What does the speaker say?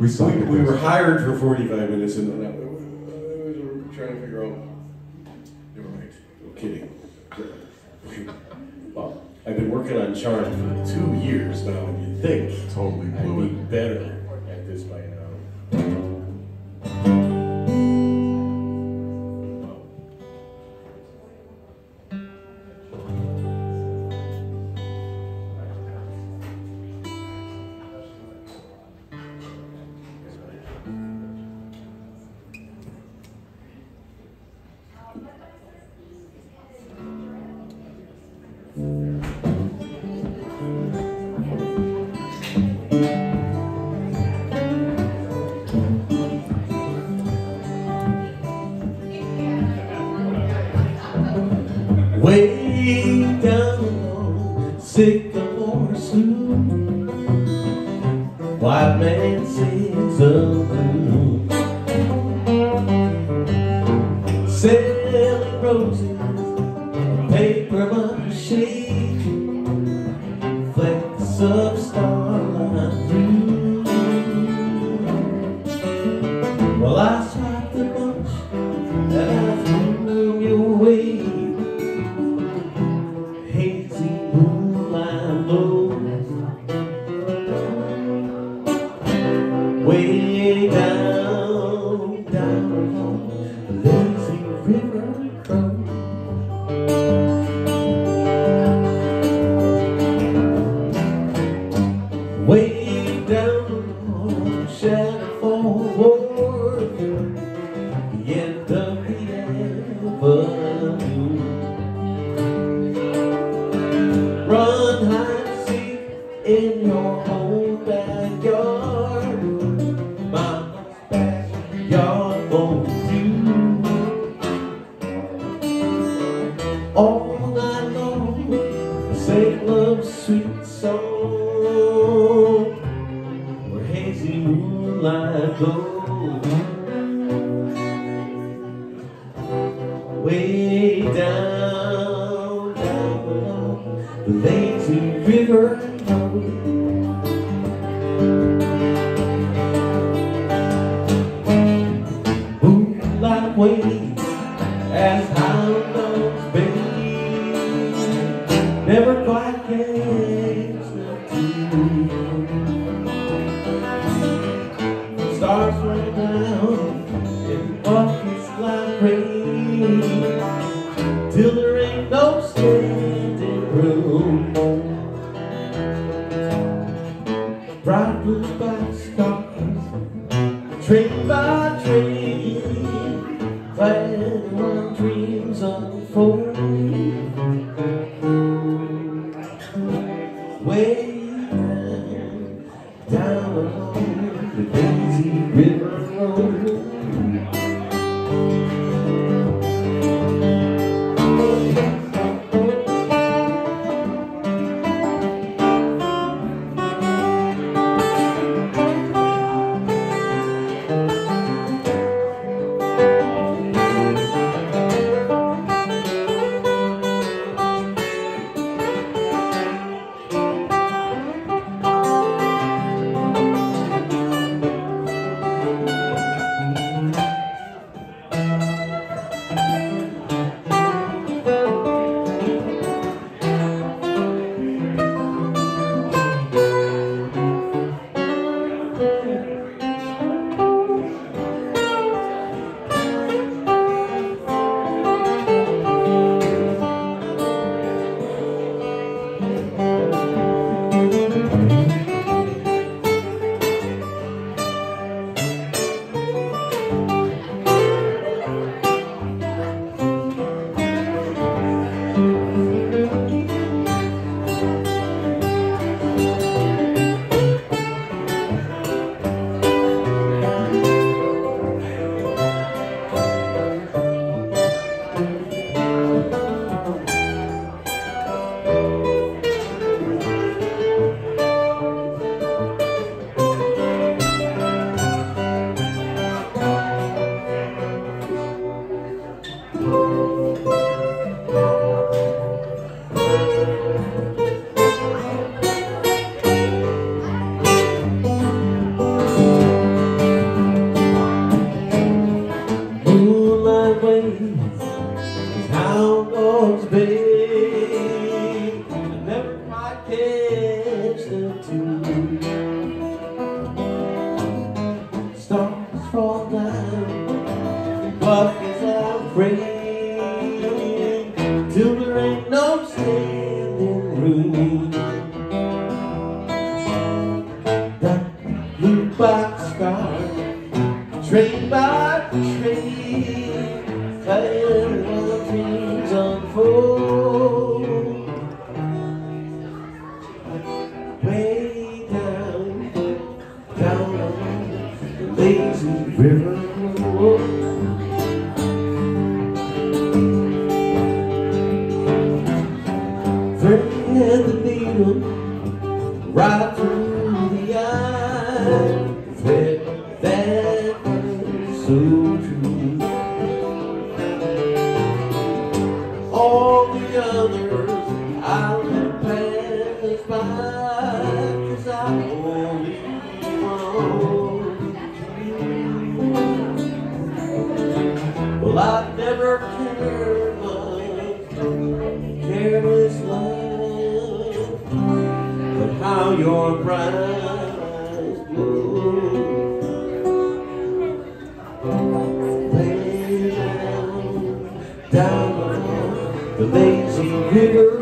We were hired for 45 minutes, and we were trying to figure out. Never mind. I'm kidding. Well, I've been working on Charm for 2 years now, and you'd think Totally blew I'd it. be better at this by now. Way down along Sycamore Slough, white man sings of blue, selling roses, paper mache, flecks of starlight through. Well, I swiped the bunch and I threw your way. Hazy moonlight glow, way down, down along the lazy river crow. Way down along Shadowfall Wharf, the end of the avenue. Run hide and seek in your own backyard. Mama's backyard won't do. All night long, sing love's sweet song, where hazy moonlight glows. Way down, down along the lazy river road. Moonlight waves as hound dogs bay, never quite catch the two. Stars rain down in buckets like rain, till there ain't no standing room. Bright blue boxcars, train by train, glad when dreams unfold. Way down along the lazy river road. Stars fall down, buckets are praying till there ain't no standing room. That blue boxcar, train by train, flying while the dreams unfold. Way down, down on the lazy river road. Thread the needle right through the eye, thread that is so true. All the others I'll let pass by, 'cause I only want you. Well, I've never cared much, careless love, but how your bright eyes glow. Way down, down on the lazy river.